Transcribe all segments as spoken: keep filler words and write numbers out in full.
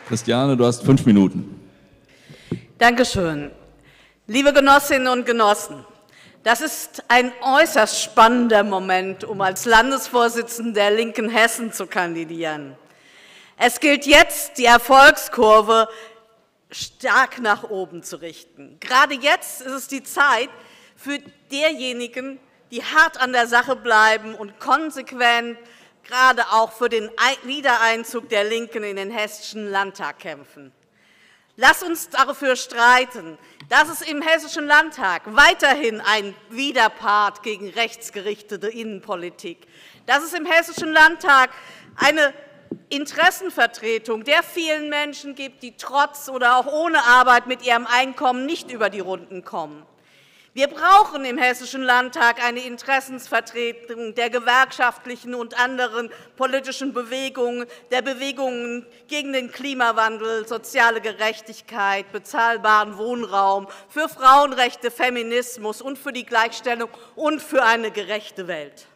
Christiane, du hast fünf Minuten. Dankeschön. Liebe Genossinnen und Genossen, das ist ein äußerst spannender Moment, um als Landesvorsitzende der Linken Hessen zu kandidieren. Es gilt jetzt, die Erfolgskurve stark nach oben zu richten. Gerade jetzt ist es die Zeit für diejenigen, die hart an der Sache bleiben und konsequent gerade auch für den Wiedereinzug der Linken in den Hessischen Landtag kämpfen. Lass uns dafür streiten, dass es im Hessischen Landtag weiterhin ein Widerpart gegen rechtsgerichtete Innenpolitik, dass es im Hessischen Landtag eine Interessenvertretung der vielen Menschen gibt, die trotz oder auch ohne Arbeit mit ihrem Einkommen nicht über die Runden kommen. Wir brauchen im Hessischen Landtag eine Interessensvertretung der gewerkschaftlichen und anderen politischen Bewegungen, der Bewegungen gegen den Klimawandel, soziale Gerechtigkeit, bezahlbaren Wohnraum, für Frauenrechte, Feminismus und für die Gleichstellung und für eine gerechte Welt.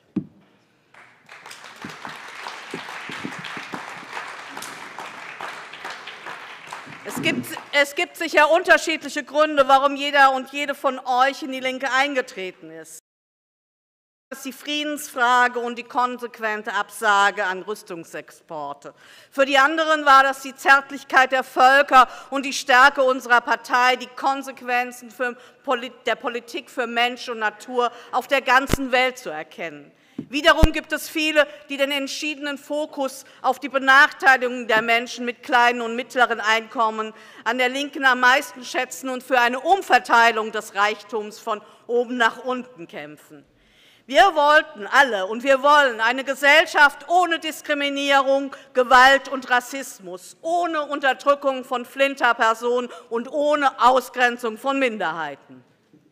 Es gibt, es gibt sicher unterschiedliche Gründe, warum jeder und jede von euch in die Linke eingetreten ist. Das ist die Friedensfrage und die konsequente Absage an Rüstungsexporte. Für die anderen war das die Zärtlichkeit der Völker und die Stärke unserer Partei, die Konsequenzen für der Politik für Mensch und Natur auf der ganzen Welt zu erkennen. Wiederum gibt es viele, die den entschiedenen Fokus auf die Benachteiligung der Menschen mit kleinen und mittleren Einkommen an der Linken am meisten schätzen und für eine Umverteilung des Reichtums von oben nach unten kämpfen. Wir wollten alle und wir wollen eine Gesellschaft ohne Diskriminierung, Gewalt und Rassismus, ohne Unterdrückung von Flinterpersonen und ohne Ausgrenzung von Minderheiten.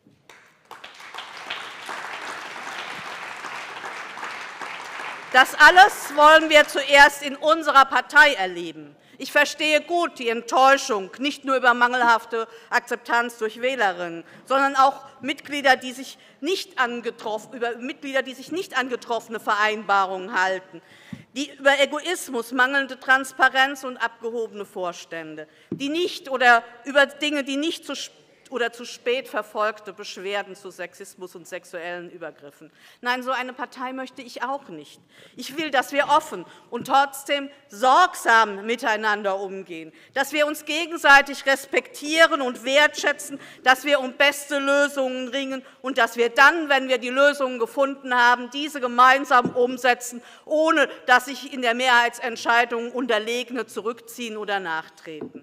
Das alles wollen wir zuerst in unserer Partei erleben. Ich verstehe gut die Enttäuschung, nicht nur über mangelhafte Akzeptanz durch Wählerinnen, sondern auch Mitglieder, die sich nicht angetroffen, über Mitglieder, die sich nicht an getroffene Vereinbarungen halten, die über Egoismus, mangelnde Transparenz und abgehobene Vorstände, die nicht oder über Dinge, die nicht zu oder zu spät verfolgte Beschwerden zu Sexismus und sexuellen Übergriffen. Nein, so eine Partei möchte ich auch nicht. Ich will, dass wir offen und trotzdem sorgsam miteinander umgehen, dass wir uns gegenseitig respektieren und wertschätzen, dass wir um beste Lösungen ringen und dass wir dann, wenn wir die Lösungen gefunden haben, diese gemeinsam umsetzen, ohne dass sich in der Mehrheitsentscheidung Unterlegene zurückziehen oder nachtreten.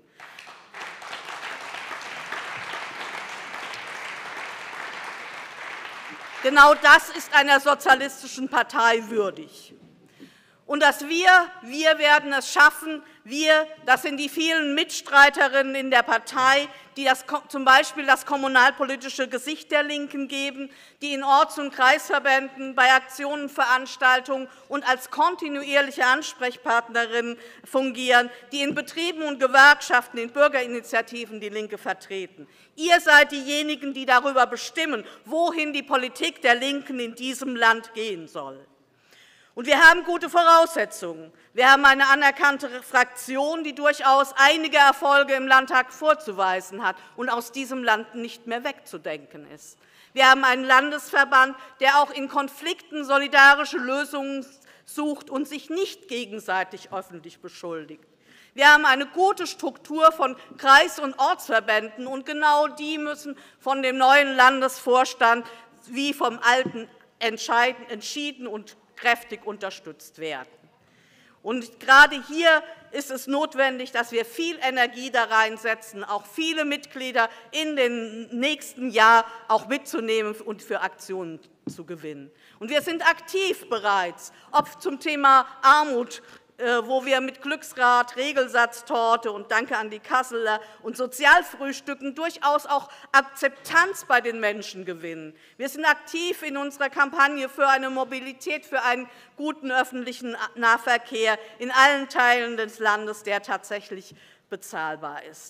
Genau das ist einer sozialistischen Partei würdig. Und dass wir, wir werden es schaffen, wir, das sind die vielen Mitstreiterinnen in der Partei, die das, zum Beispiel das kommunalpolitische Gesicht der Linken geben, die in Orts- und Kreisverbänden bei Aktionen, Veranstaltungen und als kontinuierliche Ansprechpartnerinnen fungieren, die in Betrieben und Gewerkschaften, in Bürgerinitiativen die Linke vertreten. Ihr seid diejenigen, die darüber bestimmen, wohin die Politik der Linken in diesem Land gehen soll. Und wir haben gute Voraussetzungen. Wir haben eine anerkannte Fraktion, die durchaus einige Erfolge im Landtag vorzuweisen hat und aus diesem Land nicht mehr wegzudenken ist. Wir haben einen Landesverband, der auch in Konflikten solidarische Lösungen sucht und sich nicht gegenseitig öffentlich beschuldigt. Wir haben eine gute Struktur von Kreis- und Ortsverbänden, und genau die müssen von dem neuen Landesvorstand wie vom alten entschieden und kräftig unterstützt werden. Und gerade hier ist es notwendig, dass wir viel Energie da reinsetzen, auch viele Mitglieder in den nächsten Jahr auch mitzunehmen und für Aktionen zu gewinnen. Und wir sind aktiv bereits, ob zum Thema Armut, wo wir mit Glücksrad, Regelsatztorte und Danke an die Kasseler und Sozialfrühstücken durchaus auch Akzeptanz bei den Menschen gewinnen. Wir sind aktiv in unserer Kampagne für eine Mobilität, für einen guten öffentlichen Nahverkehr in allen Teilen des Landes, der tatsächlich bezahlbar ist.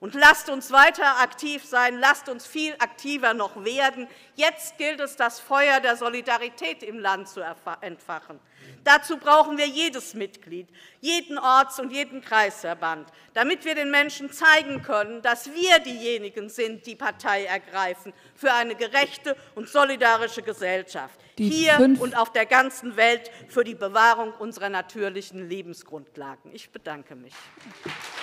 Und lasst uns weiter aktiv sein, lasst uns viel aktiver noch werden. Jetzt gilt es, das Feuer der Solidarität im Land zu entfachen. Dazu brauchen wir jedes Mitglied, jeden Orts- und jeden Kreisverband, damit wir den Menschen zeigen können, dass wir diejenigen sind, die Partei ergreifen für eine gerechte und solidarische Gesellschaft, die hier und auf der ganzen Welt für die Bewahrung unserer natürlichen Lebensgrundlagen. Ich bedanke mich.